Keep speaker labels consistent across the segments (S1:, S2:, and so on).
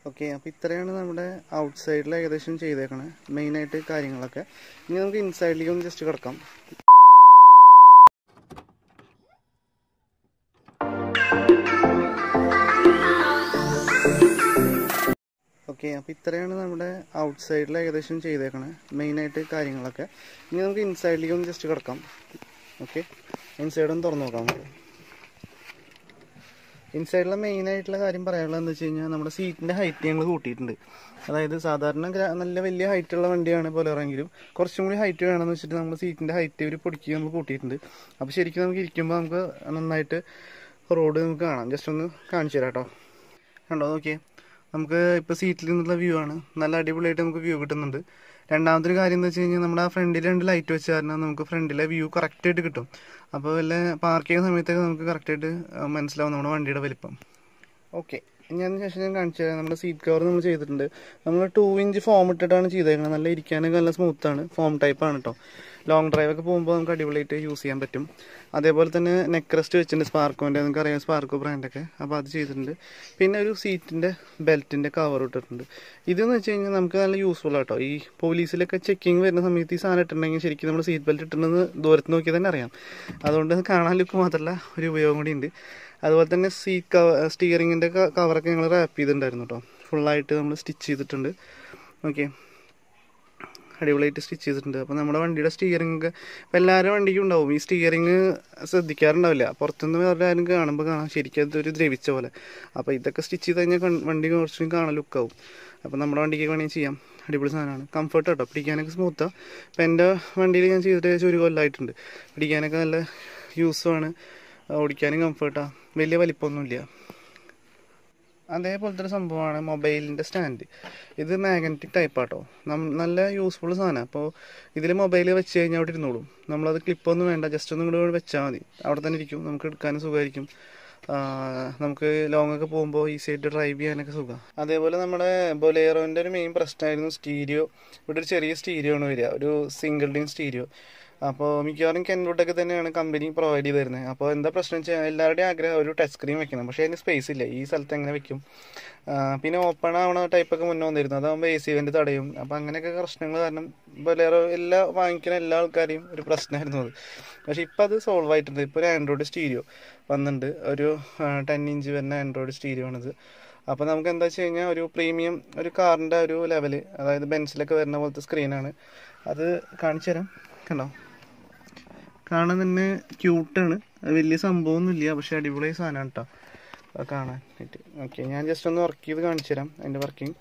S1: Okay, അപ്പോൾ ഇത്രയാണ് നമ്മുടെ ഔട്ട് സൈഡിൽ ഏകദേശം ചെയ്തേക്കണേ മെയിനായിട്ട് കാര്യങ്ങളൊക്കെ. ഇനി നമുക്ക് ഇൻസൈഡിലേക്ക് ഒന്ന് ജസ്റ്റ് കിടക്കാം. ഓക്കെ, അപ്പോൾ ഇത്രയാണ് നമ്മുടെ ഔട്ട് സൈഡിൽ ഏകദേശം ചെയ്തേക്കണേ മെയിനായിട്ട് കാര്യങ്ങളൊക്കെ. ഇനി നമുക്ക് ഇൻസൈഡിലേക്ക് ഒന്ന് ജസ്റ്റ് കിടക്കാം. ഓക്കെ, ഇൻസൈഡ് ഒന്ന് തുറന്നു നോക്കാം നമുക്ക്. ഇൻസൈഡിലെ മെയിനായിട്ടുള്ള കാര്യം പറയാനുള്ളത് എന്താ വെച്ച് കഴിഞ്ഞാൽ നമ്മുടെ സീറ്റിൻ്റെ ഹൈറ്റ് ഞങ്ങൾ കൂട്ടിയിട്ടുണ്ട്. അതായത് സാധാരണ നല്ല വലിയ ഹൈറ്റുള്ള വണ്ടിയാണ് ബൊലേറോ എങ്കിലും കുറച്ചും കൂടി ഹൈറ്റ് വേണമെന്ന് വെച്ചിട്ട് നമ്മൾ സീറ്റിൻ്റെ ഹൈറ്റ് ഒരു പൊടിക്കുക നമ്മൾ കൂട്ടിയിട്ടുണ്ട്. അപ്പോൾ ശരിക്കും നമുക്ക് ഇരിക്കുമ്പോൾ നമുക്ക് നന്നായിട്ട് റോഡ് നമുക്ക് കാണാം. ജസ്റ്റ് ഒന്ന് കാണിച്ചു തരാം കേട്ടോ. കണ്ടോ, നോക്കിയേ, നമുക്ക് ഇപ്പോൾ സീറ്റിൽ നിന്നുള്ള വ്യൂ ആണ്. നല്ല അടിപൊളിയായിട്ട് നമുക്ക് വ്യൂ കിട്ടുന്നുണ്ട്. രണ്ടാമത്തെ കാര്യം എന്താ വെച്ച് കഴിഞ്ഞാൽ നമ്മുടെ ആ ഫ്രണ്ടിൽ 2 ലൈറ്റ് വെച്ച് കാരണം നമുക്ക് ഫ്രണ്ടിലെ വ്യൂ കറക്റ്റായിട്ട് കിട്ടും. അപ്പോൾ വല്ല പാർക്ക് ചെയ്യുന്ന സമയത്തൊക്കെ നമുക്ക് കറക്റ്റായിട്ട് മനസ്സിലാവും നമ്മുടെ വണ്ടിയുടെ വലിപ്പം. ഓക്കെ, ഞാൻ ശേഷം ഞാൻ കാണിച്ചു തരാം. നമ്മുടെ സീറ്റ് കവർ നമ്മൾ ചെയ്തിട്ടുണ്ട്. നമ്മൾ 2 ഇഞ്ച് ഫോം ഇട്ടിട്ടാണ് ചെയ്തേക്കുന്നത്. നല്ല ഇരിക്കാനൊക്കെ നല്ല സ്മൂത്താണ്. ഫോം ടൈപ്പാണ് കേട്ടോ. ലോങ് ഡ്രൈവൊക്കെ പോകുമ്പോൾ നമുക്ക് അടിപൊളിയായിട്ട് യൂസ് ചെയ്യാൻ പറ്റും. അതേപോലെ തന്നെ നെക്ക് റെസ്റ്റ് വെച്ചിട്ടുണ്ട് സ്പാർക്കോൻ്റെ, നിങ്ങൾക്ക് അറിയാം സ്പാർക്കോ ബ്രാൻഡൊക്കെ. അപ്പോൾ അത് ചെയ്തിട്ടുണ്ട്. പിന്നെ ഒരു സീറ്റിൻ്റെ ബെൽറ്റിൻ്റെ കവർ ഇട്ടിട്ടുണ്ട്. ഇതെന്ന് വെച്ച് കഴിഞ്ഞാൽ നമുക്ക് നല്ല യൂസ്ഫുൾ ആട്ടോ. ഈ പോലീസിലൊക്കെ ചെക്കിങ് വരുന്ന സമയത്ത് ഈ സാധനം ഇട്ടിട്ടുണ്ടെങ്കിൽ ശരിക്കും നമ്മൾ സീറ്റ് ബെൽറ്റ് ഇട്ടിട്ടുണ്ടെന്ന് ദൂരത്ത് നോക്കിയാൽ തന്നെ അറിയാം. അതുകൊണ്ട് കാണാൻ ലുക്ക് മാത്രമല്ല ഒരു ഉപയോഗം കൂടി ഉണ്ട്. അതുപോലെ തന്നെ സ്റ്റിയറിങ്ങിൻ്റെ കവറൊക്കെ ഞങ്ങൾ റാപ്പ് ചെയ്തിട്ടുണ്ടായിരുന്നു കേട്ടോ. ഫുള്ളായിട്ട് നമ്മൾ സ്റ്റിച്ച് ചെയ്തിട്ടുണ്ട്. ഓക്കെ, അടിപൊളിയായിട്ട് സ്റ്റിച്ച് ചെയ്തിട്ടുണ്ട്. അപ്പോൾ നമ്മുടെ വണ്ടിയുടെ സ്റ്റിയറിംഗ് ഒക്കെ ഇപ്പോൾ എല്ലാവരും വണ്ടിക്കും ഉണ്ടാവും. ഈ സ്റ്റിയറിങ് ശ്രദ്ധിക്കാറുണ്ടാവില്ല. പുറത്തുനിന്ന് വേറെ ആരും കാണുമ്പോൾ കാണാം ശരിക്കും അതൊരു ദ്രവിച്ച പോലെ. അപ്പോൾ ഇതൊക്കെ സ്റ്റിച്ച് ചെയ്ത് കഴിഞ്ഞാൽ വണ്ടി കുറച്ചും കാണാൻ ലുക്കാവും. അപ്പോൾ നമ്മുടെ വണ്ടിക്ക് വേണമെങ്കിൽ ചെയ്യാം. അടിപൊളി സാധനമാണ്. കംഫർട്ട് കേട്ടോ, പിടിക്കാനൊക്കെ സ്മൂത്താണ്. ഇപ്പോൾ എൻ്റെ വണ്ടിയിൽ ഞാൻ ചെയ്തിട്ട് ഏകദേശം 1 കൊല്ലമായിട്ടുണ്ട്. പിടിക്കാനൊക്കെ നല്ല യൂസുമാണ്, ഓടിക്കാനും കംഫർട്ടാണ്. വലിയ വലിപ്പമൊന്നുമില്ല. അതേപോലത്തെ ഒരു സംഭവമാണ് മൊബൈലിൻ്റെ സ്റ്റാൻഡ്. ഇത് മാഗ്നറ്റിക് ടൈപ്പാട്ടോ. നല്ല യൂസ്ഫുൾ സാധനമാണ്. അപ്പോൾ ഇതിൽ മൊബൈൽ വെച്ച് കഴിഞ്ഞാൽ അവിടെ ഇരുന്നോളും. നമ്മളത് ക്ലിപ്പൊന്നും വേണ്ട, ജസ്റ്റ് ഒന്നും കൂടെ വെച്ചാൽ മതി. അവിടെ തന്നെ ഇരിക്കും. നമുക്ക് എടുക്കാനും സുഖമായിരിക്കും. നമുക്ക് ലോങ് ഒക്കെ പോകുമ്പോൾ ഈസി ആയിട്ട് ഡ്രൈവ് ചെയ്യാനൊക്കെ സുഖമാണ്. അതേപോലെ നമ്മുടെ ബൊലേറോൻ്റെ ഒരു മെയിൻ പ്രശ്നമായിരുന്നു സ്റ്റീരിയോ. ഇവിടെ ഒരു ചെറിയ സ്റ്റീരിയോ ആണ് വരിക, ഒരു സിംഗിൾ ഡിൻ സ്റ്റീരിയോ. അപ്പോൾ മിക്കവാറും കെൻവുഡൊക്കെ തന്നെയാണ് കമ്പനി പ്രൊവൈഡ് ചെയ്ത് തരുന്നത്. അപ്പോൾ എന്താ പ്രശ്നം വെച്ചാൽ എല്ലാവരുടെയും ആഗ്രഹം ഒരു ടച്ച് സ്ക്രീൻ വെക്കണം. പക്ഷേ അതിന് സ്പേസ് ഇല്ല. ഈ സ്ഥലത്ത് എങ്ങനെ വെക്കും? പിന്നെ ഓപ്പൺ ആവണ ടൈപ്പൊക്കെ മുന്നേ വന്നിരുന്നു. അതാകുമ്പോൾ AC വെൻ്റ് തടയും. അപ്പോൾ അങ്ങനെയൊക്കെ പ്രശ്നങ്ങൾ കാരണം ബൊലേറോ വാങ്ങിക്കുന്ന എല്ലാ ആൾക്കാരെയും ഒരു പ്രശ്നമായിരുന്നു അത്. പക്ഷേ ഇപ്പോൾ അത് സോൾവ് ആയിട്ടുണ്ട്. ഇപ്പോൾ ഒരു ആൻഡ്രോയിഡ് സ്റ്റീരിയോ വന്നിട്ടുണ്ട്. ഒരു 10 ഇഞ്ച് വരുന്ന ആൻഡ്രോയിഡ് സ്റ്റീരിയോ ആണിത്. അപ്പോൾ നമുക്ക് എന്താ വെച്ച് കഴിഞ്ഞാൽ ഒരു പ്രീമിയം ഒരു കാറിൻ്റെ ഒരു ലെവല്, അതായത് ബെൻസിലൊക്കെ വരുന്ന പോലത്തെ സ്ക്രീനാണ്. അത് കാണിച്ചു തരാം. കണ്ടോ, കാണാൻ തന്നെ ക്യൂട്ടാണ്. വലിയ സംഭവമൊന്നുമില്ല, പക്ഷേ അടിപൊളി സാധനമാണ് കേട്ടോ കാണാൻ പറ്റി. ഓക്കെ, ഞാൻ ജസ്റ്റ് ഒന്ന് വർക്ക് ചെയ്ത് കാണിച്ചു തരാം അതിൻ്റെ വർക്കിംഗ്.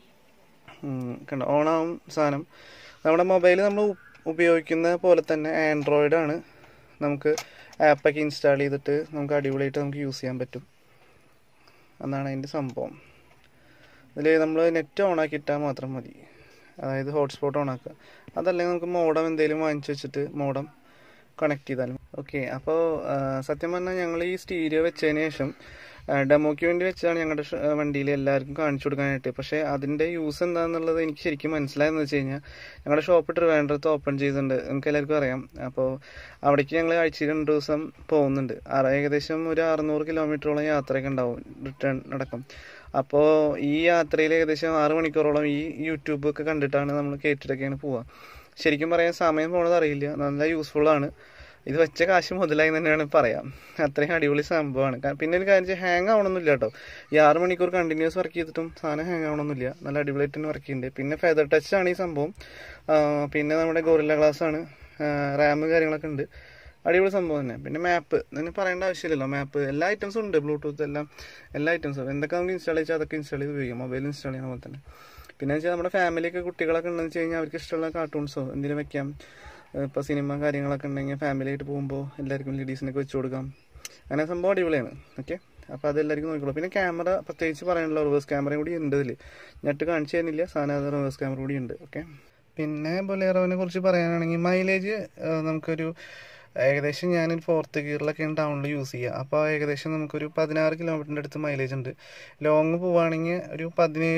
S1: കണ്ടോ, ഓണാവും സാധനം. നമ്മുടെ മൊബൈൽ നമ്മൾ ഉപയോഗിക്കുന്ന പോലെ തന്നെ ആൻഡ്രോയിഡാണ്. നമുക്ക് ആപ്പൊക്കെ ഇൻസ്റ്റാൾ ചെയ്തിട്ട് നമുക്ക് അടിപൊളിയായിട്ട് നമുക്ക് യൂസ് ചെയ്യാൻ പറ്റും. അതാണ് അതിൻ്റെ സംഭവം. ഇതിൽ നമ്മൾ നെറ്റ് ഓണാക്കിയിട്ടാൽ മാത്രം മതി. അതായത് ഹോട്ട്സ്പോട്ട് ഓണാക്കുക. അതല്ലെങ്കിൽ നമുക്ക് മോഡം എന്തെങ്കിലും വാങ്ങിച്ചു വെച്ചിട്ട് മോഡം കണക്ട് ചെയ്താലും. ഓക്കെ, അപ്പോൾ സത്യം പറഞ്ഞാൽ ഞങ്ങൾ ഈ സ്റ്റീരിയോ വെച്ചതിന് ശേഷം ഡെമോയ്ക്ക് വേണ്ടി വെച്ചാണ് ഞങ്ങളുടെ വണ്ടിയിൽ എല്ലാവർക്കും കാണിച്ചു കൊടുക്കാനായിട്ട്. പക്ഷേ അതിൻ്റെ യൂസ് എന്താണെന്നുള്ളത് എനിക്ക് ശരിക്കും മനസ്സിലായെന്ന് വെച്ച് കഴിഞ്ഞാൽ ഞങ്ങളുടെ ഷോപ്പ് ട്രിവാൻഡ്രത്ത് ഓപ്പൺ ചെയ്തിട്ടുണ്ട്, നമുക്ക് എല്ലാവർക്കും അറിയാം. അപ്പോൾ അവിടേക്ക് ഞങ്ങൾ ആഴ്ചയിൽ 2 ദിവസം പോകുന്നുണ്ട്. ഏകദേശം ഒരു 600 കിലോമീറ്ററോളം യാത്രയൊക്കെ ഉണ്ടാവും, റിട്ടേൺ അടക്കം. അപ്പോൾ ഈ യാത്രയിൽ ഏകദേശം 6 മണിക്കൂറോളം ഈ യൂട്യൂബ് ഒക്കെ കണ്ടിട്ടാണ് നമ്മൾ കേട്ടിട്ടൊക്കെയാണ് പോവുക. ശരിക്കും പറയാൻ സമയം പോണത് അറിയില്ല. നല്ല യൂസ്ഫുള്ളാണ്. ഇത് വെച്ച കാശ് മുതലായി തന്നെയാണ് പറയാം. അത്രയും അടിപൊളി സംഭവമാണ്. പിന്നെ ഒരു കാര്യം വെച്ചാൽ ഹാങ് ആവണമെന്നില്ല കേട്ടോ. ഈ 6 മണിക്കൂർ കണ്ടിന്യൂസ് വർക്ക് ചെയ്തിട്ടും സാധനം ഹാങ് ആവണമെന്നില്ല. നല്ല അടിപൊളിയായിട്ട് തന്നെ വർക്ക് ചെയ്യുന്നുണ്ട്. പിന്നെ ഫെദർ ടച്ച് ആണ് ഈ സംഭവം. പിന്നെ നമ്മുടെ ഗോറില്ല ഗ്ലാസ് ആണ്, റാം കാര്യങ്ങളൊക്കെ ഉണ്ട്. അടിപൊളി സംഭവം തന്നെ. പിന്നെ മാപ്പ് ഇതിന് പറയേണ്ട ആവശ്യമില്ലല്ലോ. മാപ്പ് എല്ലാ ഐറ്റംസും ഉണ്ട്, ബ്ലൂടൂത്ത് എല്ലാ ഐറ്റംസും. എന്തൊക്കെ നമുക്ക് ഇൻസ്റ്റാൾ ചെയ്താൽ അതൊക്കെ ഇൻസ്റ്റാൾ ചെയ്ത് ഉപയോഗിക്കാം. മൊബൈൽ ഇൻസ്റ്റാൾ ചെയ്യുന്ന പോലെ തന്നെ. പിന്നെ വെച്ചാൽ നമ്മുടെ ഫാമിലിയൊക്കെ കുട്ടികളൊക്കെ ഉണ്ടെന്ന് വെച്ച് കഴിഞ്ഞാൽ അവർക്ക് ഇഷ്ടമുള്ള കാർട്ടൂൺസോ എന്തെങ്കിലും വെക്കാം. ഇപ്പോൾ സിനിമ കാര്യങ്ങളൊക്കെ ഉണ്ടെങ്കിൽ ഫാമിലിയായിട്ട് പോകുമ്പോൾ എല്ലാവർക്കും ലേഡീസിനൊക്കെ വെച്ച് കൊടുക്കാം. അങ്ങനെ സംഭവം അടിപൊളിയാണ്. ഓക്കെ, അപ്പോൾ അതെല്ലാവർക്കും നോക്കിക്കോളൂ. പിന്നെ ക്യാമറ പ്രത്യേകിച്ച് പറയാനുള്ള റിവേഴ്സ് ക്യാമറയും കൂടി ഉണ്ട് ഇതിൽ. ഞെട്ട് കാണിച്ചു തരുന്നില്ല, സാധനം റിവേഴ്സ് ക്യാമറ കൂടി ഉണ്ട്. ഓക്കെ, പിന്നെ ബൊലേറോനെ കുറിച്ച് പറയാനാണെങ്കിൽ മൈലേജ് നമുക്കൊരു ഏകദേശം ഞാനൊരു 4th ഗിയറിലൊക്കെയാണ് ടൗണിൽ യൂസ് ചെയ്യുക. അപ്പോൾ ഏകദേശം നമുക്കൊരു 16 കിലോമീറ്ററിൻ്റെ അടുത്ത് മൈലേജ് ഉണ്ട്. ലോങ് പോവുകയാണെങ്കിൽ ഒരു 17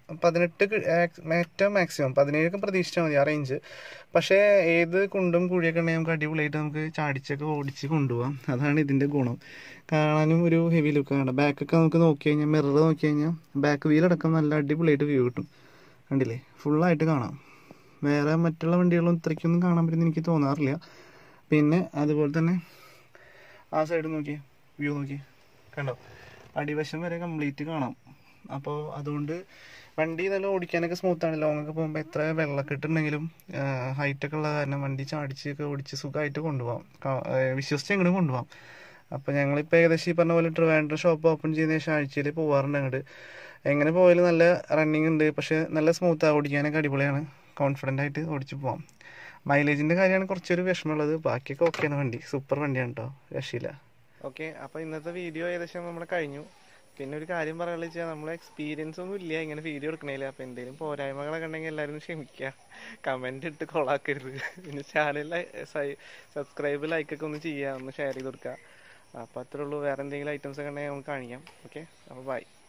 S1: 18 ഏറ്റവും മാക്സിമം 17 പ്രതീക്ഷിച്ചാൽ മതി ആ റേഞ്ച്. പക്ഷേ ഏത് കുണ്ടും കുഴിയൊക്കെ ഉണ്ടെങ്കിൽ നമുക്ക് അടിപൊളിയായിട്ട് നമുക്ക് ചാടിച്ചൊക്കെ ഓടിച്ച് കൊണ്ടുപോകാം. അതാണ് ഇതിൻ്റെ ഗുണം. കാണാനും ഒരു ഹെവി ലുക്കാണ്. ബാക്കൊക്കെ നമുക്ക് നോക്കി കഴിഞ്ഞാൽ മിറർ നോക്കി കഴിഞ്ഞാൽ ബാക്ക് വീലടക്കം നല്ല അടിപൊളിയായിട്ട് വ്യൂ കിട്ടും. കണ്ടില്ലേ, ഫുള്ളായിട്ട് കാണാം. വേറെ മറ്റുള്ള വണ്ടികളും ഇത്രയ്ക്കൊന്നും കാണാൻ പറ്റുമെന്ന് എനിക്ക് തോന്നാറില്ല. പിന്നെ അതുപോലെ തന്നെ ആ സൈഡ് നോക്കി വ്യൂ നോക്കി കണ്ടോ, അടിവശം വരെ കംപ്ലീറ്റ് കാണാം. അപ്പോൾ അതുകൊണ്ട് വണ്ടി നല്ല ഓടിക്കാനൊക്കെ സ്മൂത്താണ്. ലോങ്ങൊക്കെ പോകുമ്പോൾ എത്ര വെള്ളക്കെട്ടുണ്ടെങ്കിലും ഹൈറ്റൊക്കെ ഉള്ള കാരണം വണ്ടി ചാടിച്ചൊക്കെ ഓടിച്ച് സുഖമായിട്ട് കൊണ്ടുപോകാം, വിശ്വസിച്ച് എങ്ങോട്ടും കൊണ്ടുപോകാം. അപ്പോൾ ഞങ്ങളിപ്പോൾ ഏകദേശം ഈ പറഞ്ഞ പോലെ ട്രിവാൻഡ്രം ഷോപ്പ് ഓപ്പൺ ചെയ്തതിന് ശേഷം ആഴ്ചയിൽ പോകാറുണ്ട് അങ്ങോട്ട്. എങ്ങനെ പോയാലും നല്ല റണ്ണിങ് ഉണ്ട്, പക്ഷേ നല്ല സ്മൂത്താണ്, ഓടിക്കാനൊക്കെ അടിപൊളിയാണ്, കോൺഫിഡൻ്റ് ആയിട്ട് ഓടിച്ച് പോകാം. മൈലേജിൻ്റെ കാര്യമാണ് കുറച്ചൊരു വിഷമമുള്ളത്, ബാക്കിയൊക്കെ ഓക്കെയാണ്. വണ്ടി സൂപ്പർ വണ്ടിയാണ് കേട്ടോ, രക്ഷയില്ല. ഓക്കെ, അപ്പോൾ ഇന്നത്തെ വീഡിയോ ഏകദേശം നമ്മൾ കഴിഞ്ഞു. പിന്നെ ഒരു കാര്യം പറയാനുള്ള വെച്ചാൽ നമ്മളെ എക്സ്പീരിയൻസ് ഒന്നും ഇല്ല ഇങ്ങനെ വീഡിയോ എടുക്കണേല്. അപ്പോൾ എന്തെങ്കിലും പോരായ്മകളൊക്കെ ഉണ്ടെങ്കിൽ എല്ലാവരും ക്ഷമിക്കുക, കമൻറ്റ് ഇട്ട് കൊളാക്കരുത്. പിന്നെ ചാനൽ സബ്സ്ക്രൈബ് ലൈക്കൊക്കെ ഒന്ന് ചെയ്യുക, ഒന്ന് ഷെയർ ചെയ്ത് കൊടുക്കുക. അപ്പോൾ അത്രേ ഉള്ളൂ. വേറെ എന്തെങ്കിലും ഐറ്റംസ് ഒക്കെ ഉണ്ടെങ്കിൽ നമുക്ക് കാണിക്കാം. ഓക്കെ, അപ്പോൾ ബൈ.